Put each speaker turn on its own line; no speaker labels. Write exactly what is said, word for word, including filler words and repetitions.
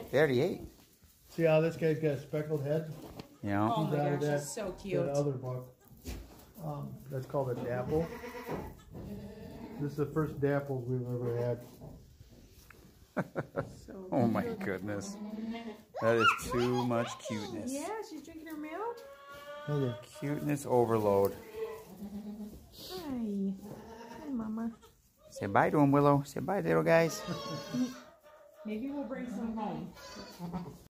They already ate.
See how this guy's got a speckled head?
Yeah.
Oh my
Out of
gosh,
that-
that's so cute.
That other buck. Um, that's called a dapple. This is the first dapples we've ever had.
So
Oh my
cute.
goodness. That is too much cuteness.
Yeah, she's drinking her milk.
Okay.
Cuteness overload.
Hi. Hi, Mama.
Say bye to him, Willow. Say bye, little guys.
Maybe we'll bring some home.